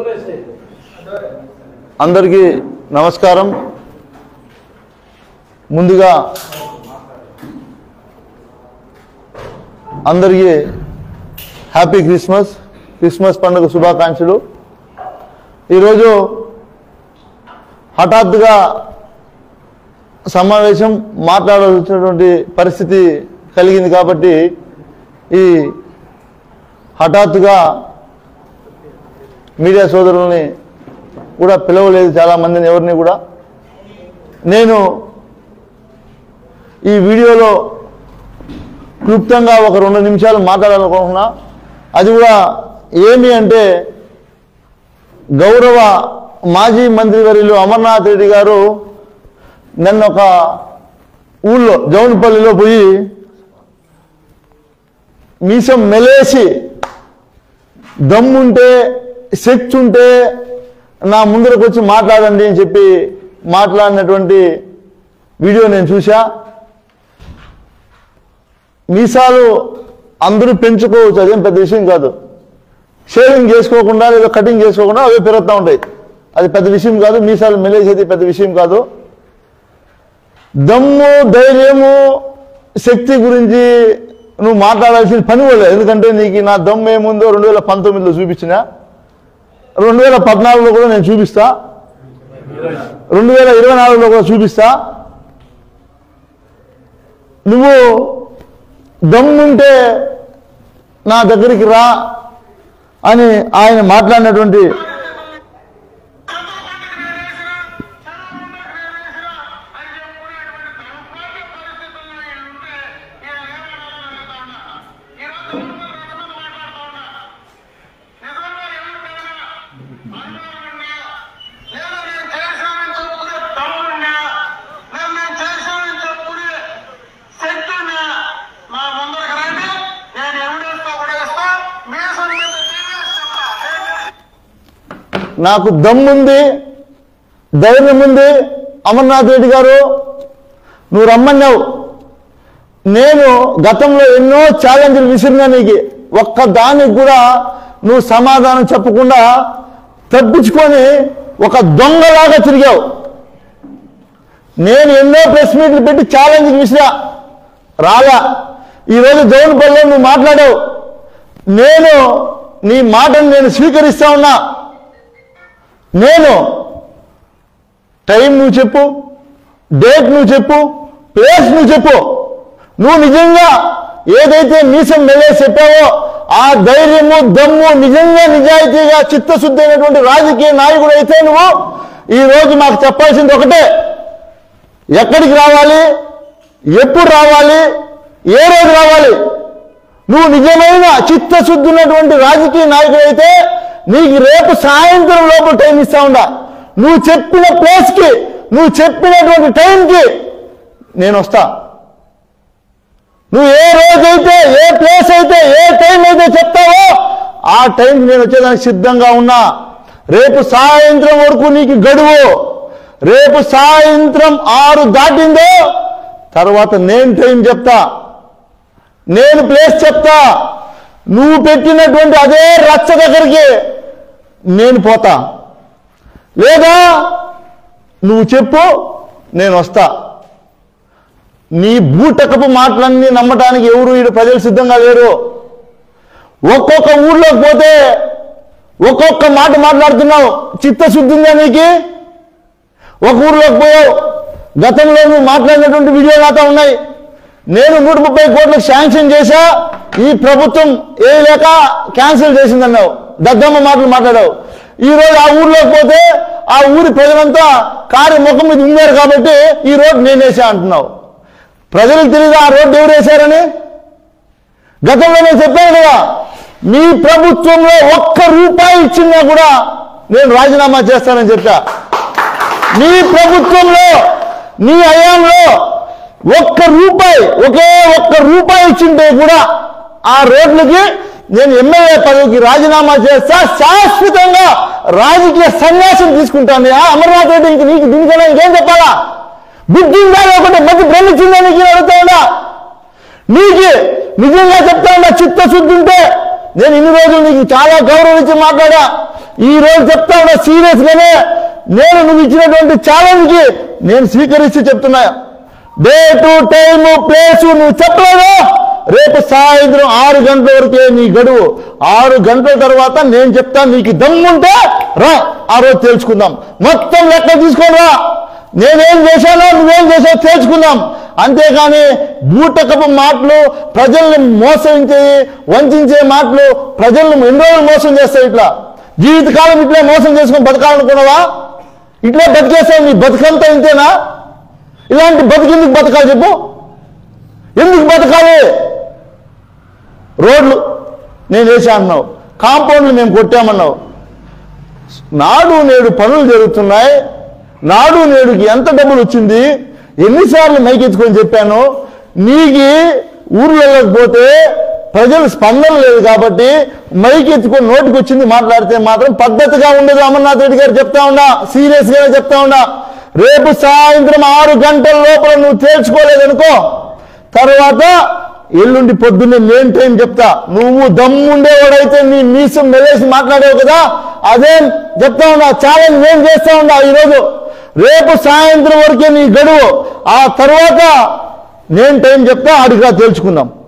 అందరికీ నమస్కారం. ముందుగా అందరికీ హ్యాపీ క్రిస్మస్ పండుగ శుభాకాంక్షలు. ఈరోజు హఠాత్తుగా సమావేశం మాట్లాడాల్సినటువంటి పరిస్థితి కలిగింది కాబట్టి ఈ హఠాత్తుగా మీడియా సోదరుల్ని కూడా పిలవలేదు, చాలామందిని ఎవరిని కూడా. నేను ఈ వీడియోలో క్లుప్తంగా ఒక 2 నిమిషాలు మాట్లాడాలనుకుంటున్నా. అది కూడా ఏమి అంటే, గౌరవ మాజీ మంత్రివర్యులు అమర్నాథ్ రెడ్డి గారు నన్ను ఒక ఊళ్ళో జౌన్పల్లిలో పోయి మీసం మెలేసి దమ్ముంటే శక్తి ఉంటే నా ముందరకు వచ్చి మాట్లాడండి అని చెప్పి మాట్లాడినటువంటి వీడియో నేను చూసా. మీసాలు అందరూ పెంచుకోవచ్చు, అదేం పెద్ద విషయం కాదు. షేవింగ్ చేసుకోకుండా లేదా కటింగ్ చేసుకోకుండా అవే పెరుగుతూ ఉంటాయి, అది పెద్ద విషయం కాదు. మీసాలు మెలేసేది పెద్ద విషయం కాదు. దమ్ము ధైర్యము శక్తి గురించి నువ్వు మాట్లాడాల్సిన పని కూడా, ఎందుకంటే నీకు నా దమ్ము ఏముందో 2019లో చూపించిన, 2014లో కూడా నేను చూపిస్తా, 2024లో కూడా చూపిస్తా. నువ్వు దమ్ముంటే నా దగ్గరికి రా అని ఆయన మాట్లాడినటువంటి నాకు దమ్ముంది, ధైర్యం ఉంది. అమర్నాథ్ రెడ్డి గారు, నువ్వు రమ్మన్నావు. నేను గతంలో ఎన్నో ఛాలెంజ్లు విసిరినా, నీకు ఒక్క దానికి కూడా నువ్వు సమాధానం చెప్పకుండా తప్పించుకొని ఒక దొంగలాగా తిరిగావు. నేను ఎన్నో ప్రెస్ మీట్లు పెట్టి ఛాలెంజ్కి విసిరా, రాగా. ఈరోజు జౌన్పల్లిలో నువ్వు మాట్లాడావు. నేను నీ మాటను నేను స్వీకరిస్తా ఉన్నా. నేను టైం నువ్వు చెప్పు, డేట్ నువ్వు చెప్పు, ప్లేస్ నువ్వు చెప్పు. నువ్వు నిజంగా ఏదైతే మీసం మెలేసి చెప్పావో ఆ ధైర్యము దమ్ము నిజంగా నిజాయితీగా చిత్తశుద్ధి అయినటువంటి రాజకీయ నాయకుడు అయితే నువ్వు ఈరోజు మాకు చెప్పాల్సింది ఒకటే, ఎక్కడికి రావాలి, ఎప్పుడు రావాలి, ఏ రోజు రావాలి. నువ్వు నిజమైన చిత్తశుద్ధి ఉన్నటువంటి రాజకీయ నాయకుడు అయితే నీకు రేపు సాయంత్రం లోపు టైం ఇస్తా ఉండా. నువ్వు చెప్పిన ప్లేస్కి, నువ్వు చెప్పినటువంటి టైంకి నేను వస్తా. నువ్వు ఏ రోజైతే, ఏ ప్లేస్ అయితే, ఏ టైం అయితే చెప్తావో ఆ టైంకి నేను వచ్చేదానికి సిద్ధంగా ఉన్నా. రేపు సాయంత్రం వరకు నీకు గడువు. రేపు సాయంత్రం 6 దాటిందో తర్వాత నేను టైం చెప్తా, నేను ప్లేస్ చెప్తా. నువ్వు పెట్టినటువంటి అదే రచ్చ దగ్గరికి నేను పోతా, లేదా నువ్వు చెప్పు, నేను వస్తా. నీ బూటకపు మాటలన్నీ నమ్మటానికి ఎవరు ఈ ప్రజలు సిద్ధంగా లేరు. ఒక్కొక్క ఊర్లోకి పోతే ఒక్కొక్క మాట మాట్లాడుతున్నావు. చిత్తశుద్ధి ఉందా నీకు? ఒక ఊర్లోకి పోయావు, గతంలో నువ్వు మాట్లాడినటువంటి వీడియోలు నాతో ఉన్నాయి. నేను 130 కోట్లకు శాంక్షన్ చేశా, ఈ ప్రభుత్వం లేక క్యాన్సిల్ చేసిందన్నావు. దద్దమ్మ మాటలు మాట్లాడావు. ఈరోజు ఆ ఊర్లోకి పోతే ఆ ఊరి ప్రజలంతా కారు ముఖం మీద ఉన్నారు కాబట్టి ఈ రోడ్డు నేను వేసా అంటున్నావు. ప్రజలకు తెలియదు ఆ రోడ్డు ఎవరు వేశారని? గతంలో నేను చెప్పాను కదా, మీ ప్రభుత్వంలో ₹1 ఇచ్చినా కూడా నేను రాజీనామా చేస్తానని చెప్పా. మీ ప్రభుత్వంలో, నీ హయాంలో ఒకే ఒక్క ఇచ్చింటే కూడా ఆ రోడ్లకి నేను ఎమ్మెల్యే పదవికి రాజీనామా చేస్తా, శాశ్వతంగా రాజకీయ సన్యాసం తీసుకుంటాను. అమర్నాథ్ రెడ్డి ఇంక నీకు దీనికన్నా ఇంకేం చెప్పాలా? బుద్ధి ఉందా ఒకటి మధ్య భ్రమించిందా నీకు అడుగుతా ఉన్నా? నీకు నిజంగా చెప్తా ఉన్నా, చిత్తశుద్ధి ఉంటే నేను ఇన్ని రోజులు నీకు చాలా గౌరవం ఇచ్చి మాట్లాడా. ఈ రోజు చెప్తా ఉన్నా సీరియస్ గానే, నేను నువ్వు ఇచ్చినటువంటి ఛాలెంజ్ కి నేను స్వీకరిస్తూ చెప్తున్నా. డేటు, టైము, ప్లేసు నువ్వు చెప్పలేదు. రేపు సాయంత్రం 6 గంటల వరకే నీ గడువు. 6 గంటల తర్వాత నేను చెప్తాను. నీకు దమ్ముంటే రా, ఆ రోజు తేల్చుకుందాం. మొత్తం లెక్క తీసుకొని రా. నేనేం చేశానో నువ్వేం చేసావో తేల్చుకుందాం. అంతేగాని బూటకపు మాటలు, ప్రజల్ని మోసగించే వంచే మాటలు ప్రజల్ని ఎన్నో రోజులు మోసం చేస్తాయి. ఇట్లా జీవితకాలం ఇట్లా మోసం చేసుకొని బతకాలనుకున్నావా? ఇట్లా బతికేస్తావు. నీ బతుకంతా ఇంతేనా? ఇలాంటి బతికెందుకు బతకాలి చెప్పు? ఎందుకు బతకాలి? రోడ్లు నేను వేసా అన్నావు, కాంపౌండ్లు మేము కొట్టామన్నావు. నాడు నేడు పనులు జరుగుతున్నాయి. నాడు నేడుకి ఎంత డబ్బులు వచ్చింది? ఎన్నిసార్లు మైకెత్తుకొని చెప్పాను. నీకు ఊర్లలోకి పోతే ప్రజలు స్పందన లేదు కాబట్టి మైకెత్తుకొని నోటికి వచ్చింది మాట్లాడితే మాత్రం పద్ధతిగా ఉండదు. అమర్నాథ్ రెడ్డి గారు చెప్తా ఉన్నా, సీరియస్ గానే చెప్తా ఉన్నా. రేపు సాయంత్రం 6 గంటల లోపల నువ్వు తేల్చుకోలేదనుకో, తర్వాత ఎల్లుండి పొద్దున్నే నేను టైం చెప్తా. నువ్వు దమ్ముండేవాడైతే నీ మీసం మెలేసి మాట్లాడేవు కదా, అదే చెప్తా ఉన్నా. ఛాలెంజ్ నేను చేస్తా ఉన్నా ఈరోజు. రేపు సాయంత్రం వరకే నీ గడువు. ఆ తర్వాత నేను టైం చెప్తా, అడిగా తేల్చుకుందాం.